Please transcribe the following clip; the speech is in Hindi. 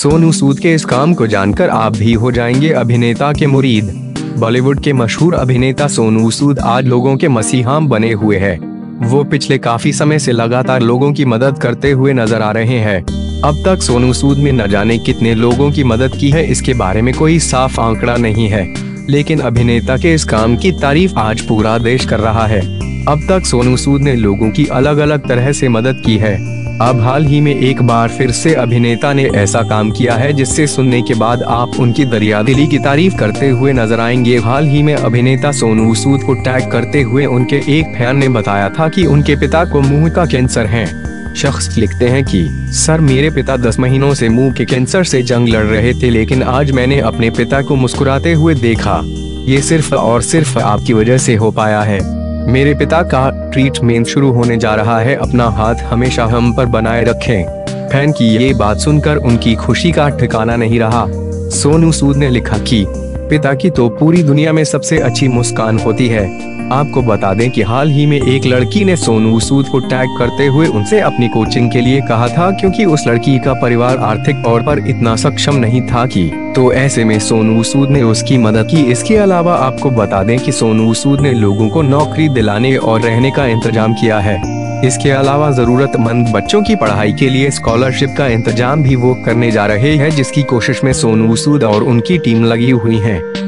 सोनू सूद के इस काम को जानकर आप भी हो जाएंगे अभिनेता के मुरीद। बॉलीवुड के मशहूर अभिनेता सोनू सूद आज लोगों के मसीहा बने हुए हैं। वो पिछले काफी समय से लगातार लोगों की मदद करते हुए नजर आ रहे हैं। अब तक सोनू सूद ने न जाने कितने लोगों की मदद की है, इसके बारे में कोई साफ आंकड़ा नहीं है, लेकिन अभिनेता के इस काम की तारीफ आज पूरा देश कर रहा है। अब तक सोनू सूद ने लोगों की अलग अलग तरह से मदद की है। अब हाल ही में एक बार फिर से अभिनेता ने ऐसा काम किया है जिससे सुनने के बाद आप उनकी दरियादिली की तारीफ करते हुए नजर आएंगे। हाल ही में अभिनेता सोनू सूद को टैग करते हुए उनके एक फैन ने बताया था कि उनके पिता को मुंह का कैंसर है। शख्स लिखते हैं कि सर, मेरे पिता 10 महीनों से मुंह के कैंसर से जंग लड़ रहे थे, लेकिन आज मैंने अपने पिता को मुस्कुराते हुए देखा। ये सिर्फ और सिर्फ आपकी वजह से हो पाया है। मेरे पिता का ट्रीटमेंट शुरू होने जा रहा है, अपना हाथ हमेशा हम पर बनाए रखें। फैन की ये बात सुनकर उनकी खुशी का ठिकाना नहीं रहा। सोनू सूद ने लिखा कि पिता की तो पूरी दुनिया में सबसे अच्छी मुस्कान होती है। आपको बता दें कि हाल ही में एक लड़की ने सोनू सूद को टैग करते हुए उनसे अपनी कोचिंग के लिए कहा था, क्योंकि उस लड़की का परिवार आर्थिक तौर पर इतना सक्षम नहीं था तो ऐसे में सोनू सूद ने उसकी मदद की। इसके अलावा आपको बता दें कि सोनू सूद ने लोगों को नौकरी दिलाने और रहने का इंतजाम किया है। इसके अलावा जरूरतमंद बच्चों की पढ़ाई के लिए स्कॉलरशिप का इंतजाम भी वो करने जा रहे हैं, जिसकी कोशिश में सोनू सूद और उनकी टीम लगी हुई है।